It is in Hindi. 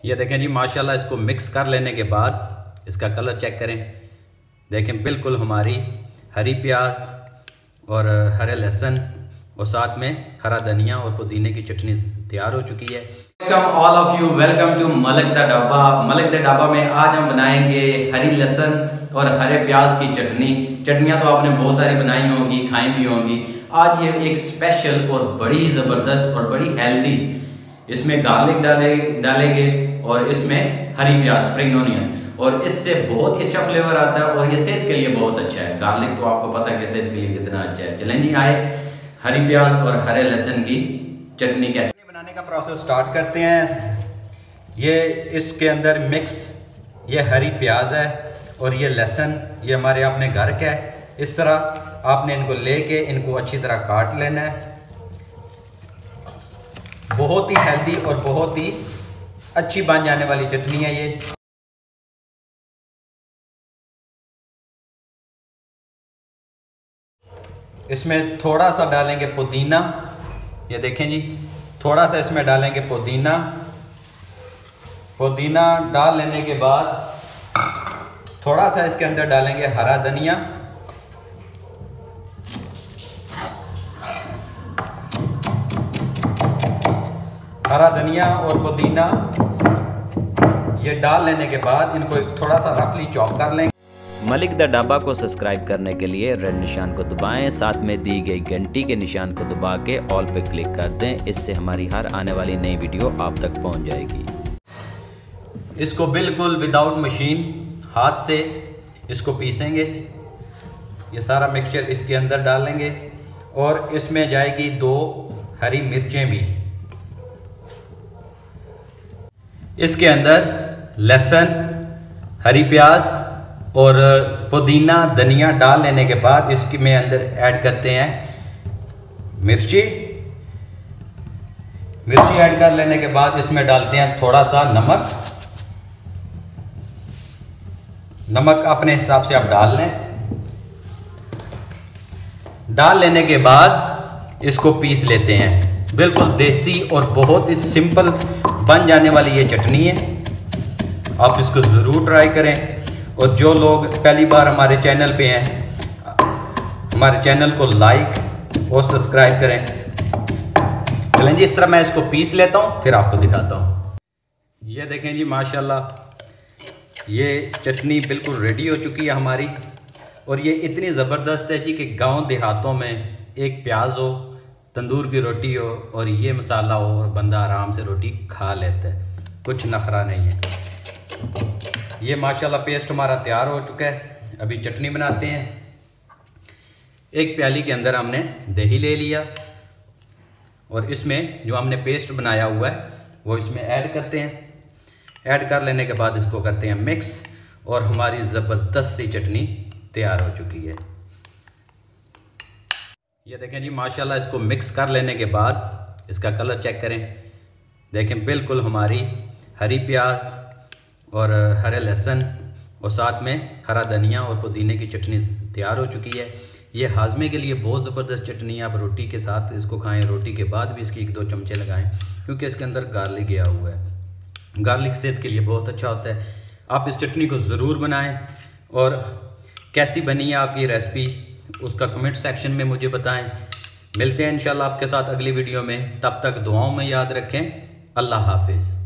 ये देखें जी माशाल्लाह, इसको मिक्स कर लेने के बाद इसका कलर चेक करें। देखें बिल्कुल हमारी हरी प्याज और हरे लहसुन और साथ में हरा धनिया और पुदीने की चटनी तैयार हो चुकी है। Welcome all of you, welcome to Malik da Dhaba. Malik da dhaba में आज हम बनाएंगे हरी लहसुन और हरे प्याज की चटनी। चटनियाँ तो आपने बहुत सारी बनाई होंगी, खाई भी होंगी। आज ये एक स्पेशल और बड़ी ज़बरदस्त और बड़ी हेल्दी, इसमें गार्लिक डालेंगे और इसमें हरी प्याज स्प्रिंग ऑनियन, और इससे बहुत ही अच्छा फ्लेवर आता है और ये सेहत के लिए बहुत अच्छा है। गार्लिक तो आपको पता है कि सेहत के लिए कितना अच्छा है। चलें जी, आए हरी प्याज और हरे लहसुन की चटनी कैसे बनाने का प्रोसेस स्टार्ट करते हैं। ये इसके अंदर मिक्स ये हरी प्याज है और ये लहसुन, ये हमारे अपने घर का है। इस तरह आपने इनको लेके इनको अच्छी तरह काट लेना है। बहुत ही हेल्दी और बहुत ही अच्छी बन जाने वाली चटनी है ये। इसमें थोड़ा सा डालेंगे पुदीना, ये देखें जी, थोड़ा सा इसमें डालेंगे पुदीना। पुदीना डाल लेने के बाद थोड़ा सा इसके अंदर डालेंगे हरा धनिया। हरा धनिया और पुदीना ये डाल लेने के बाद इनको थोड़ा सा रफली चॉप कर लेंगे। मलिक दा ढाबा को सब्सक्राइब करने के लिए रेड निशान को दबाएं, साथ में दी गई घंटी के निशान को दबा के ऑल पे क्लिक कर दें। इससे हमारी हर आने वाली नई वीडियो आप तक पहुंच जाएगी। इसको बिल्कुल विदाउट मशीन हाथ से इसको पीसेंगे। ये सारा मिक्सचर इसके अंदर डालेंगे और इसमें जाएगी 2 हरी मिर्चें भी। इसके अंदर लहसुन, हरी प्याज और पुदीना धनिया डाल लेने के बाद इसके में अंदर ऐड करते हैं मिर्ची ऐड कर लेने के बाद इसमें डालते हैं थोड़ा सा नमक अपने हिसाब से आप डाल लें। डाल लेने के बाद इसको पीस लेते हैं। बिल्कुल देसी और बहुत ही सिंपल बन जाने वाली ये चटनी है। आप इसको ज़रूर ट्राई करें। और जो लोग पहली बार हमारे चैनल पे हैं, हमारे चैनल को लाइक और सब्सक्राइब करें। चलें जी, इस तरह मैं इसको पीस लेता हूँ, फिर आपको दिखाता हूँ। ये देखें जी माशाल्लाह, ये चटनी बिल्कुल रेडी हो चुकी है हमारी। और ये इतनी ज़बरदस्त है जी कि गांव देहातों में एक प्याज हो, तंदूर की रोटी हो और ये मसाला हो और बंदा आराम से रोटी खा लेता है, कुछ नखरा नहीं है। ये माशाल्लाह पेस्ट हमारा तैयार हो चुका है। अभी चटनी बनाते हैं। एक प्याली के अंदर हमने दही ले लिया और इसमें जो हमने पेस्ट बनाया हुआ है वो इसमें ऐड करते हैं। ऐड कर लेने के बाद इसको करते हैं मिक्स और हमारी ज़बरदस्त सी चटनी तैयार हो चुकी है। ये देखें जी माशाल्लाह, इसको मिक्स कर लेने के बाद इसका कलर चेक करें। देखें बिल्कुल हमारी हरी प्याज और हरे लहसुन और साथ में हरा धनिया और पुदीने की चटनी तैयार हो चुकी है। ये हाजमे के लिए बहुत ज़बरदस्त चटनी है। आप रोटी के साथ इसको खाएं, रोटी के बाद भी इसकी 1-2 चमचे लगाएं, क्योंकि इसके अंदर गार्लिक गया हुआ है। गार्लिक सेहत के लिए बहुत अच्छा होता है। आप इस चटनी को ज़रूर बनाएं और कैसी बनी है आपकी रेसिपी उसका कमेंट सेक्शन में मुझे बताएं। मिलते हैं इंशाल्लाह आपके साथ अगली वीडियो में। तब तक दुआओं में याद रखें। अल्लाह हाफिज़।